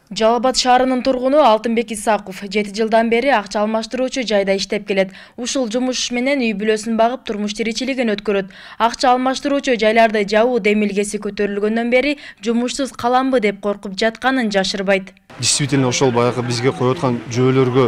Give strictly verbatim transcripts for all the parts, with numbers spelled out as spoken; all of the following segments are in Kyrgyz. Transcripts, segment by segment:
Жалал Абад шаарынын тургуну Алтынбек Исаков жети жылдан бери акча алмаштыруучу жайда иштеп келет. Ушул жумуш менен үй бүлөсүн багып турмуш тиричилигин өткөрөт. Акча алмаштыруучу жайларды жабуу демилгеси көтөрүлгөндөн бери жумушсуз каламбы деп коркуп жатканын жашырбайт. Действительно ошол баягы бизге коюп аткан жөөлөргө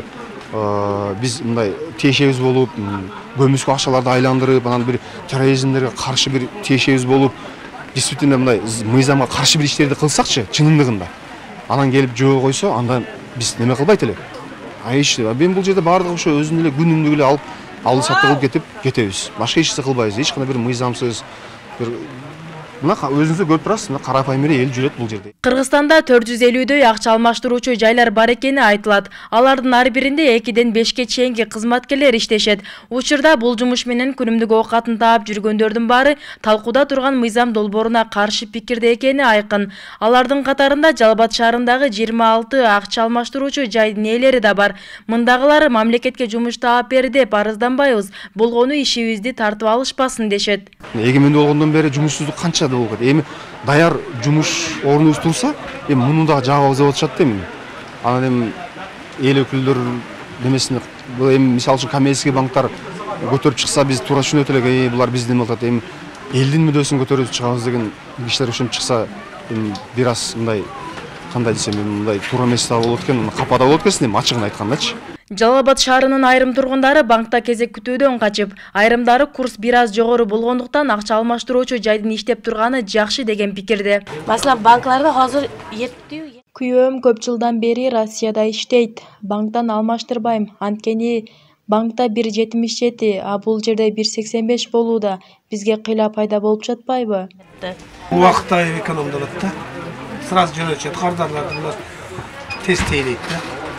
биз мындай тиешебиз болуп, көмүскө акчаларды айландырып, анан бир терроризмдерге каршы бир тиешебиз болуп, действительно мындай мыйзамга каршы бир иштерди кылсакчы, чынындыгында. Анан келип жөө койсо, анда биз неме кылбайт эле. Ай иш, мен бул жерде баардыгы ошо өзүнүн эле күнүмдүк эле алып, алып сатып кылып кетип кетебиз. Башка эч нерсе кылбайбыз. Эч кандай бир мыйзамсыз бир мына өзүңүз көрүп турасыз, мына карапайым эле эл жүрөт бул жерде. Кыргызстанда төрт жүз элүүдөй акча алмаштыруучу жайлар бар экени айтылат. Алардын ар биринде экиден бешке чейинки кызматкерлер иштешет. Учурда бул жумуш менен күнүмдүк оокатын таап жүргөндөрдүн баары талкууда турган мыйзам долбооруна каршы пикирде экени айкын. Алардын катарында Жалал Абад шаарындагы жыйырма алты акча алмаштыруучу жайдын ээлери да бар. Мындагылар мамлекетке жумуш таап бери деп арызданбайбыз, болгону ишибизди тартып алышпасын дешет. Эгемендүү болгондон бери жумушсуздук канча болот. Эми даяр жумуш орнубуз турса, эми муну да жабабыз деп атышат да эми. Анан эми эл өкүлдөр немесине, бул эми мисалы үчүн коммерческий банктар көтөрүп чыкса, биз туура түшүнөт элек, булар биздин атат. Эми элдин мүддөсүн көтөрүп чыгабыз деген кишилер ошентип чыкса, эми бир аз мындай кандай десем, мындай туура эмес да болот экен, капада болот экен, эми ачыгын айткандачы. Жалал Абад шаарынын айрым тургундары банкта кезек күтүүдөн качып, айрымдары курс бир аз жогору болгондуктан акча алмаштыруучу жайдын иштеп турганы жакшы деген пикирде. Маселен, банкларда азыр эптүү. Күйөөм көп жылдан бери Россияда иштейт. Банктан алмаштырбайм. Анткени банкта бир жетимиш жети, а бул жерде бир сексен беш болууда. Бизге кыйла пайда болуп жатпайбы? Убакытта экономдолот да. Сразу жөнөтүшөт, кардарларды булар тез тейлейт да.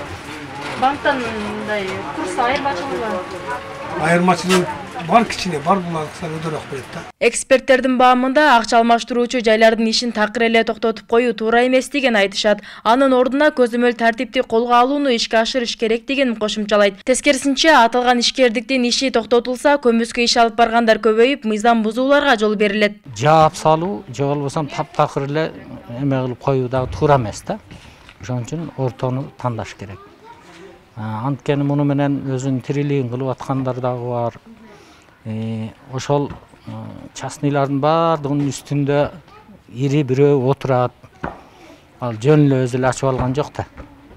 Банктан мындай курс айырмачылыгы бар. Айырмачылык бар, кичине бар, булар өдөрөк берет да. Эксперттердин баамында акча алмаштыруучу жайлардын ишин такыр эле токтотуп коюу туура эмес деген айтышат. Анын ордуна көзөмөл тартипти колго алууну ишке ашырыш керек деген кошумчалайт. Тескерисинче, аталган ишкердиктин иши токтотулса, көмүскө иш алып баргандар көбөйүп, мыйзам бузууларга жол берилет. Жаап салуу, же болбосо таптакыр эле эме кылып коюу дагы туура эмес да. Ошон үчүн ортону тандаш керек. Анткени муну менен өзүнүн тирилигин кылып аткандар дагы бар. Ошол частныйлардын баардыгынын үстүндө ири бирөө отурат. Ал жөн эле өзү эле ачып алган жок да.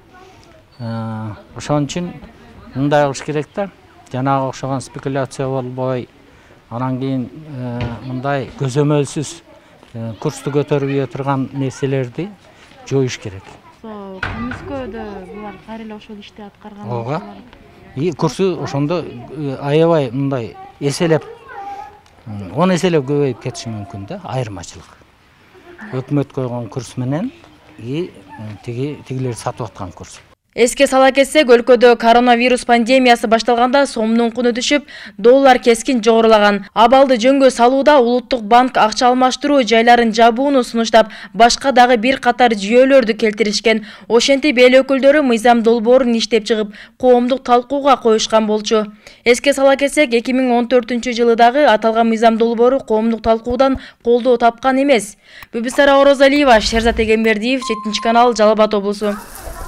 Ошон үчүн мындай кылыш керек да. Жанагы окшогон спекуляция болбой, анан кийин мындай көзөмөлсүз курсту көтөрүп турган нерселерди жоюш керек. Көмүскөдө булар кайра эле ошол ишти аткарган. Ооба. И курсу ошондо аябай мындай эселеп он эселеп көбөйүп кетиши мүмкүн да, айырмачылык. Өкмөт койгон курс менен и тиги тигилер сатып аткан курс. Эске сала кетсек, өлкөдө коронавирус пандемиясы башталганда сомдун куну түшүп, доллар кескин жогорулаган. Абалды жөнгө салууда Улуттук банк акча алмаштыруу жайларын жабууну сунуштап, башка дагы бир катар жүйөлөрдү келтиришкен. Ошентип эл өкүлдөрү мыйзам долбоорун иштеп чыгып, коомдук талкууга коюшкан болчу. Эске сала кетсек, эки миң он төртүнчү жылы дагы аталган мыйзам долбоору коомдук талкуудан колдоо тапкан эмес. Бүбүсара Орозалиева, Шерзат Эгембердиев, жетинчи канал, Жалал Абад облусу.